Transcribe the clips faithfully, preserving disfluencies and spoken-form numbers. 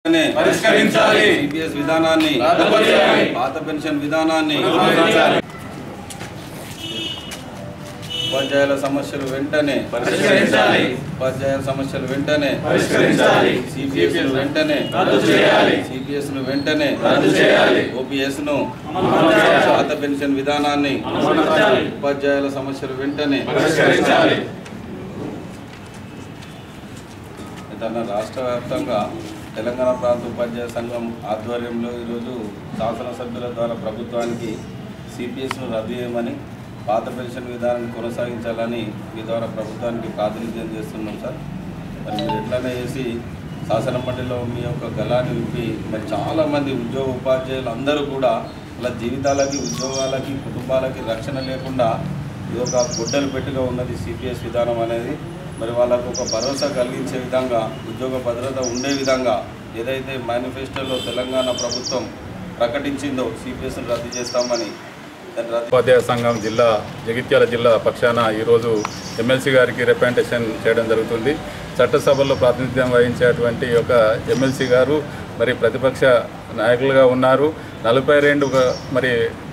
పరిష్కరించాలి సిపిఎస్ విధానాన్ని రద్దుపరచాలి పాత పెన్షన్ విధానాన్ని రద్దుపరచాలి ఉపాధ్యాయుల సమస్యలు వెంటనే పరిష్కరించాలి ఉపాధ్యాయుల సమస్యలు వెంటనే పరిష్కరించాలి సిపిఎస్ ను వెంటనే రద్దు చేయాలి సిపిఎస్ ను వెంటనే రద్దు చేయాలి ఓపీఎస్ ను అమలుపరచాలి పాత పెన్షన్ విధానాన్ని అమలుపరచాలి ఉపాధ్యాయుల సమస్యలు వెంటనే పరిష్కరించాలి తన రాష్ట్ర వ్యాప్తంగా తెలంగాణ ప్రాంత ఉపాధ్యాయ సంఘం ఆధ్వర్యంలో ఈరోజు శాసనసభ్యుల ద్వారా ప్రభుత్వానికి సిపిఎస్ను రద్దు చేయమని పాత పెన్షన్ విధానాన్ని కొనసాగించాలని మీ ద్వారా ప్రభుత్వానికి ప్రాతినిధ్యం చేస్తున్నాం సార్. మరి మీరు ఎట్లనే చేసి శాసన మండలిలో మీ యొక్క గలాన్ని విప్పి మరి చాలామంది ఉద్యోగ ఉపాధ్యాయులు అందరూ కూడా వాళ్ళ జీవితాలకి ఉద్యోగాలకి కుటుంబాలకి రక్షణ లేకుండా ఇది ఒక గుడ్డలు పెట్టుగా ఉన్నది సిపిఎస్ విధానం అనేది. మరి వాళ్ళకు ఒక భరోసా కలిగించే విధంగా ఉద్యోగ భద్రత ఉండే విధంగా ఏదైతే మేనిఫెస్టోలో తెలంగాణ ప్రభుత్వం ప్రకటించిందో సిపిఎస్ను రద్దు చేస్తామని ఉపాధ్యాయ సంఘం జిల్లా జగిత్యాల జిల్లా పక్షాన ఈరోజు ఎమ్మెల్సీ గారికి రిప్రజెంటేషన్ చేయడం జరుగుతుంది. చట్టసభలో ప్రాతినిధ్యం వహించేటువంటి ఒక ఎమ్మెల్సీ గారు మరి ప్రతిపక్ష నాయకులుగా ఉన్నారు. నలభై రెండు మరి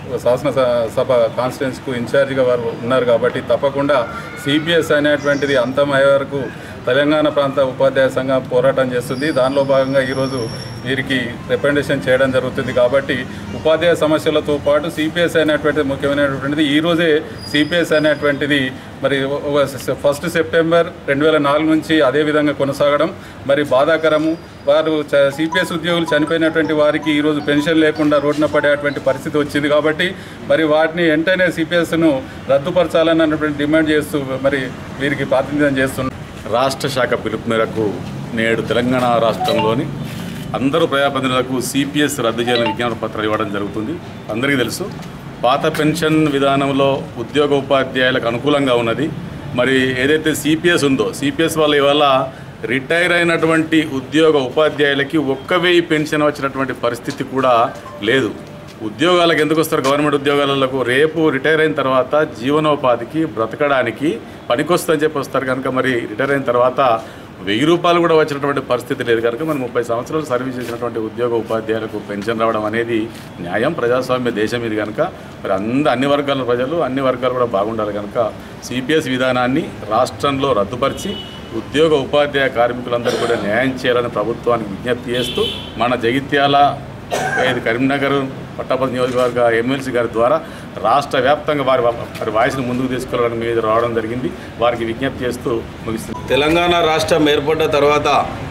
శాసనసభ కాన్స్టిట్యున్సీకు ఇన్ఛార్జిగా వారు ఉన్నారు కాబట్టి తప్పకుండా సిపిఎస్ అనేటువంటిది అంతమయ్యే వరకు తెలంగాణ ప్రాంత ఉపాధ్యాయ సంఘం పోరాటం చేస్తుంది. దానిలో భాగంగా ఈరోజు వీరికి రిప్రజెంటేషన్ చేయడం జరుగుతుంది. కాబట్టి ఉపాధ్యాయ సమస్యలతో పాటు సిపిఎస్ అనేటువంటిది ముఖ్యమైనటువంటిది. ఈరోజే సిపిఎస్ అనేటువంటిది మరి ఫస్ట్ సెప్టెంబర్ రెండు వేల నాలుగు నుంచి అదేవిధంగా కొనసాగడం మరి బాధాకరము. వారు సిపిఎస్ ఉద్యోగులు చనిపోయినటువంటి వారికి ఈరోజు పెన్షన్ లేకుండా రోడ్డున పడేటువంటి పరిస్థితి వచ్చింది. కాబట్టి మరి వాటిని వెంటనే సిపిఎస్ను రద్దుపరచాలన్నటువంటి డిమాండ్ చేస్తూ మరి వీరికి ప్రాతినిధ్యం చేస్తున్నారు. రాష్ట్ర శాఖ పిలుపు మేరకు నేడు తెలంగాణ రాష్ట్రంలోని అందరూ ప్రజాప్రతినిధులకు సిపిఎస్ రద్దు చేయాలని విజ్ఞాపన పత్రాలు ఇవ్వడం జరుగుతుంది. అందరికీ తెలుసు పాత పెన్షన్ విధానంలో ఉద్యోగ ఉపాధ్యాయులకు అనుకూలంగా ఉన్నది. మరి ఏదైతే సిపిఎస్ ఉందో సిపిఎస్ వల్ల ఇవాళ రిటైర్ అయినటువంటి ఉద్యోగ ఉపాధ్యాయులకి ఒక్క వెయ్యి పెన్షన్ వచ్చినటువంటి పరిస్థితి కూడా లేదు. ఉద్యోగాలకు ఎందుకు వస్తారు? గవర్నమెంట్ ఉద్యోగాలకు రేపు రిటైర్ అయిన తర్వాత జీవనోపాధికి బ్రతకడానికి పనికొస్తుందని చెప్పి వస్తారు కనుక మరి రిటైర్ అయిన తర్వాత వెయ్యి రూపాయలు కూడా వచ్చినటువంటి పరిస్థితి లేదు కనుక మరి ముప్పై సంవత్సరాలు సర్వీస్ చేసినటువంటి ఉద్యోగ ఉపాధ్యాయులకు పెన్షన్ రావడం అనేది న్యాయం. ప్రజాస్వామ్య దేశం ఇది కనుక మరి అంద అన్ని వర్గాల ప్రజలు అన్ని వర్గాలు కూడా బాగుండాలి కనుక సిపిఎస్ విధానాన్ని రాష్ట్రంలో రద్దుపరిచి ఉద్యోగ ఉపాధ్యాయ కార్మికులందరూ కూడా న్యాయం చేయాలని ప్రభుత్వానికి విజ్ఞప్తి చేస్తూ మన జగిత్యాల కరీంనగర్ పట్టభద్రుల నియోజకవర్గ ఎమ్మెల్సీ గారి ద్వారా రాష్ట్ర వ్యాప్తంగా వారి వారి వాయిస్ను ముందుకు తీసుకెళ్ళడం మీద రావడం జరిగింది. వారికి విజ్ఞప్తి చేస్తూ ముగిస్తుంది. తెలంగాణ రాష్ట్రం ఏర్పడ్డ తర్వాత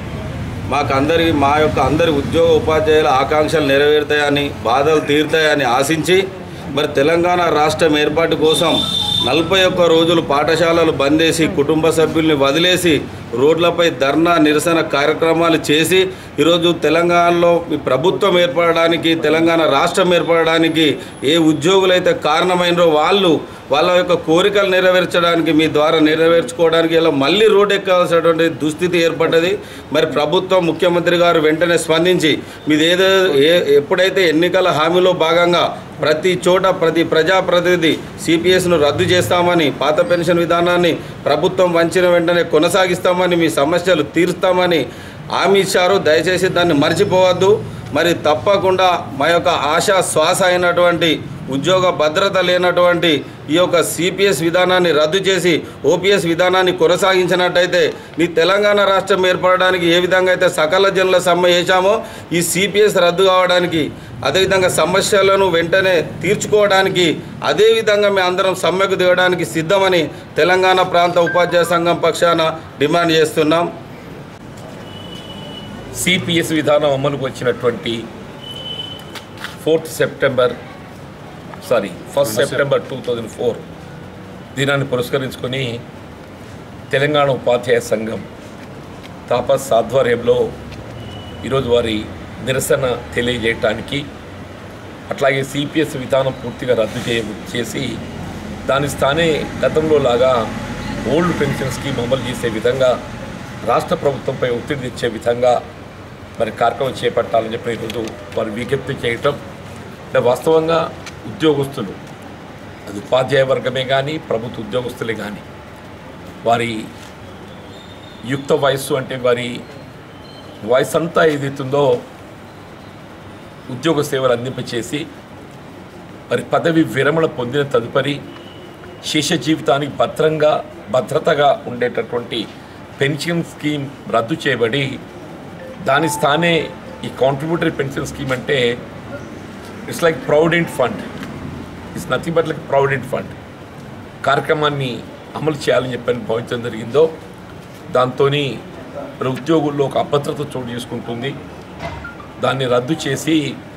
మాకు అందరి మా యొక్క అందరి ఉద్యోగ ఉపాధ్యాయుల ఆకాంక్షలు నెరవేరుతాయని బాధలు తీరుతాయని ఆశించి మరి తెలంగాణ రాష్ట్రం ఏర్పాటు కోసం నలభై ఒక్క రోజులు పాఠశాలలు బంద్ చేసి కుటుంబ సభ్యుల్ని వదిలేసి రోడ్లపై ధర్నా నిరసన కార్యక్రమాలు చేసి ఈరోజు తెలంగాణలో ప్రభుత్వం ఏర్పడడానికి తెలంగాణ రాష్ట్రం ఏర్పడడానికి ఏ ఉద్యోగులైతే కారణమైనరో వాళ్ళు వాళ్ళ యొక్క కోరికలు నెరవేర్చడానికి మీ ద్వారా నెరవేర్చుకోవడానికి ఇలా మళ్ళీ రోడ్ ఎక్కాల్సినటువంటి దుస్థితి ఏర్పడ్డది. మరి ప్రభుత్వం ముఖ్యమంత్రి గారు వెంటనే స్పందించి మీది ఏదో ఏ ఎప్పుడైతే ఎన్నికల హామీలో భాగంగా ప్రతి చోట ప్రతి ప్రజాప్రతినిధి సిపిఎస్ను రద్దు చేస్తామని పాత పెన్షన్ విధానాన్ని ప్రభుత్వం వంచిన వెంటనే కొనసాగిస్తామని మీ సమస్యలు తీరుస్తామని హామీ ఇచ్చారు. దయచేసి దాన్ని మర్చిపోవద్దు. మరి తప్పకుండా మా యొక్క ఆశా శ్వాస అయినటువంటి ఉద్యోగ భద్రత లేనటువంటి ఈ యొక్క సిపిఎస్ విధానాన్ని రద్దు చేసి ఓపీఎస్ విధానాన్ని కొనసాగించినట్టయితే నీ తెలంగాణ రాష్ట్రం ఏర్పడడానికి ఏ విధంగా అయితే సకల జనుల సమ్మె చేశామో ఈ సిపిఎస్ రద్దు కావడానికి అదేవిధంగా సమస్యలను వెంటనే తీర్చుకోవడానికి అదేవిధంగా మేము అందరం సమ్మెకు దిగడానికి సిద్ధమని తెలంగాణ ప్రాంత ఉపాధ్యాయ సంఘం పక్షాన డిమాండ్ చేస్తున్నాం. సిపిఎస్ విధానం అమలుకు వచ్చినటువంటి fourth September sorry first September two thousand four దినాన్ని పురస్కరించుకొని తెలంగాణ ఉపాధ్యాయ సంఘం తాపస్ ఆధ్వర్యంలో ఈరోజు వారి నిరసన తెలియజేయటానికి అట్లాగే సిపిఎస్ విధానం పూర్తిగా రద్దు చే చేసి దాని స్థానే గతంలో లాగా ఓల్డ్ పెన్షన్ స్కీమ్ అమలు చేసే విధంగా రాష్ట్ర ప్రభుత్వంపై ఒత్తిడి తెచ్చే విధంగా మరి కార్యక్రమం చేపట్టాలని చెప్పి ఈరోజు వారు విజ్ఞప్తి చేయటం అంటే వాస్తవంగా ఉద్యోగస్తులు అది ఉపాధ్యాయ వర్గమే కానీ ప్రభుత్వ ఉద్యోగస్తులే కానీ వారి యుక్త వయస్సు అంటే వారి వాయిస్ అంతా ఏదైతుందో ఉద్యోగ సేవలు అందింపచేసి మరి పదవి విరమణ పొందిన తదుపరి శేష జీవితానికి భద్రంగా భద్రతగా ఉండేటటువంటి పెన్షన్ స్కీమ్ రద్దు చేయబడి దాని స్థానే ఈ కాంట్రిబ్యూటరీ పెన్షన్ స్కీమ్ అంటే it's like provident fund, it's nothing but like provident fund కార్యక్రమాన్ని అమలు చేయాలని చెప్పని భావించడం జరిగిందో దాంతో ఉద్యోగుల్లో ఒక అభద్రత చోటు చేసుకుంటుంది. దాన్ని రద్దు చేసి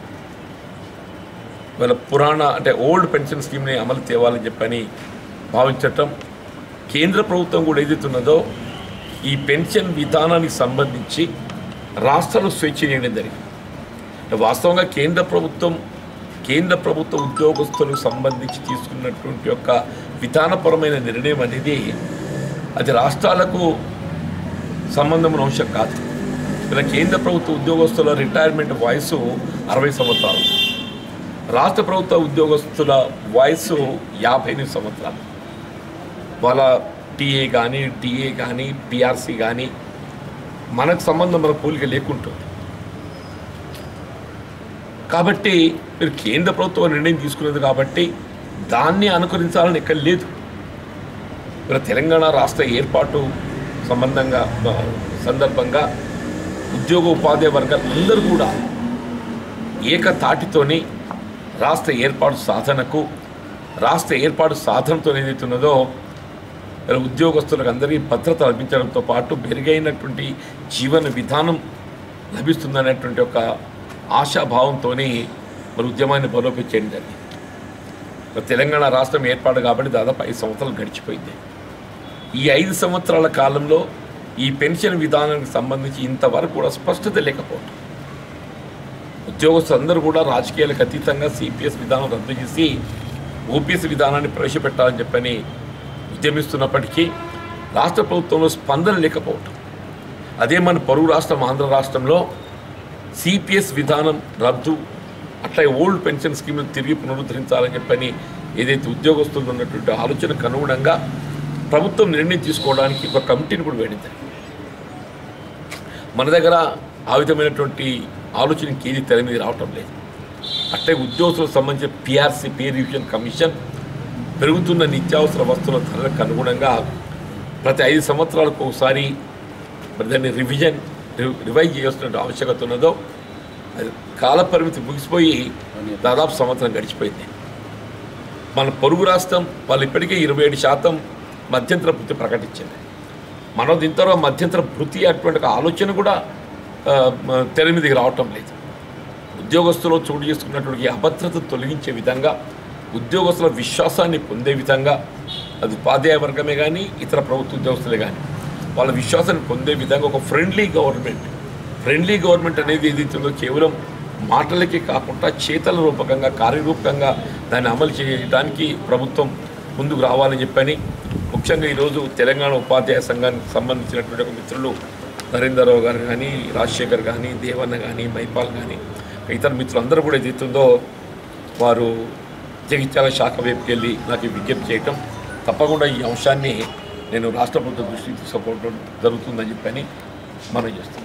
వాళ్ళ పురాణ అంటే ఓల్డ్ పెన్షన్ స్కీమ్ని అమలు తేవాలని చెప్పని భావించటం, కేంద్ర ప్రభుత్వం కూడా ఏదైతున్నదో ఈ పెన్షన్ విధానానికి సంబంధించి రాష్ట్రాలు స్వేచ్ఛ చేయడం జరిగింది. వాస్తవంగా కేంద్ర ప్రభుత్వం కేంద్ర ప్రభుత్వ ఉద్యోగస్తులకు సంబంధించి తీసుకున్నటువంటి యొక్క విధానపరమైన నిర్ణయం అనేది అది రాష్ట్రాలకు సంబంధం అంశం కాదు. ఇలా కేంద్ర ప్రభుత్వ ఉద్యోగస్తుల రిటైర్మెంట్ వయసు అరవై సంవత్సరాలు, రాష్ట్ర ప్రభుత్వ ఉద్యోగస్తుల వయసు యాభై ఎనిమిది సంవత్సరాలు. వాళ్ళ టీఏ కానీ టీఏ కానీ పిఆర్సీ కానీ మనకు సంబంధం మన పోలిక లేకుంటుంది. కాబట్టి మీరు కేంద్ర ప్రభుత్వం నిర్ణయం తీసుకున్నది కాబట్టి దాన్ని అనుకరించాలని ఎక్కడ లేదు. మరి తెలంగాణ రాష్ట్ర ఏర్పాటు సంబంధంగా సందర్భంగా ఉద్యోగ ఉపాధ్యాయ వర్గాలు అందరూ కూడా ఏకతాటితోని రాష్ట్ర ఏర్పాటు సాధనకు రాష్ట్ర ఏర్పాటు సాధనతో ఏదైతున్నదో ఉద్యోగస్తులకు అందరికీ భద్రత లభించడంతో పాటు మెరుగైనటువంటి జీవన విధానం లభిస్తుందనేటువంటి ఒక ఆశాభావంతో మరి ఉద్యమాన్ని బలోపేతం చేయడం జరిగింది. మరి తెలంగాణ రాష్ట్రం ఏర్పాటు కాబట్టి దాదాపు ఐదు సంవత్సరాలు గడిచిపోయింది. ఈ ఐదు సంవత్సరాల కాలంలో ఈ పెన్షన్ విధానానికి సంబంధించి ఇంతవరకు కూడా స్పష్టత లేకపోవడం, ఉద్యోగస్తులు అందరూ కూడా రాజకీయాలకు అతీతంగా సిపిఎస్ విధానం రద్దు చేసి ఓపీఎస్ విధానాన్ని ప్రవేశపెట్టాలని చెప్పని ఉద్యమిస్తున్నప్పటికీ రాష్ట్ర ప్రభుత్వంలో స్పందన లేకపోవటం, అదే మన పొరుగు రాష్ట్రం ఆంధ్ర రాష్ట్రంలో సిపిఎస్ విధానం రద్దు అట్లా ఓల్డ్ పెన్షన్ స్కీమ్ను తిరిగి పునరుద్ధరించాలని చెప్పని ఏదైతే ఉద్యోగస్తులు ఉన్నటువంటి ఆలోచనకు అనుగుణంగా ప్రభుత్వం నిర్ణయం తీసుకోవడానికి ఒక కమిటీని కూడా వేడింది. మన దగ్గర ఆ విధమైనటువంటి ఆలోచన ఇంకేది తెర మీద రావటం లేదు. అట్లే ఉద్యోగస్తులకు సంబంధించిన పిఆర్సీ పే రివిజన్ కమిషన్ పెరుగుతున్న నిత్యావసర వస్తువుల ధరలకు అనుగుణంగా ప్రతి ఐదు సంవత్సరాలకు ఒకసారి మరి దాన్ని రివిజన్ రివైజ్ చేయాల్సిన ఆవశ్యకత ఉన్నదో అది కాలపరిమితి ముగిసిపోయి దాదాపు సంవత్సరం గడిచిపోయింది. మన పొరుగు రాష్ట్రం వాళ్ళు ఇప్పటికే ఇరవై ఏడు శాతం మధ్యంతర భృతి ప్రకటించింది. మనం దీంతో మధ్యంతర భృతి అటువంటి ఆలోచన కూడా తెర మీదకి రావటం లేదు. ఉద్యోగస్తులు చోటు చేసుకున్నటువంటి అభద్రత తొలగించే విధంగా ఉద్యోగస్తుల విశ్వాసాన్ని పొందే విధంగా అది ఉపాధ్యాయ వర్గమే కానీ ఇతర ప్రభుత్వ ఉద్యోగస్తులే కానీ వాళ్ళ విశ్వాసాన్ని పొందే విధంగా ఒక ఫ్రెండ్లీ గవర్నమెంట్ ఫ్రెండ్లీ గవర్నమెంట్ అనేది ఏదైతుందో కేవలం మాటలకే కాకుండా చేతల రూపకంగా కార్యరూపకంగా దాన్ని అమలు చేయడానికి ప్రభుత్వం ముందుకు రావాలని చెప్పని ముఖ్యంగా ఈరోజు తెలంగాణ ఉపాధ్యాయ సంఘానికి సంబంధించినటువంటి ఒక మిత్రులు నరేందర్రావు గారు కానీ రాజశేఖర్ కానీ దేవన్న కానీ మైపాల్ కానీ ఇతర మిత్రులందరూ కూడా ఏదైతుందో వారు జగిత్యాల శాఖ వైపుకి వెళ్ళి నాకు విజ్ఞప్తి చేయటం తప్పకుండా ఈ అంశాన్ని నేను రాష్ట్ర ప్రభుత్వం దృష్టికి తీసుకోవడం జరుగుతుందని చెప్పని మనం చేస్తున్నాం.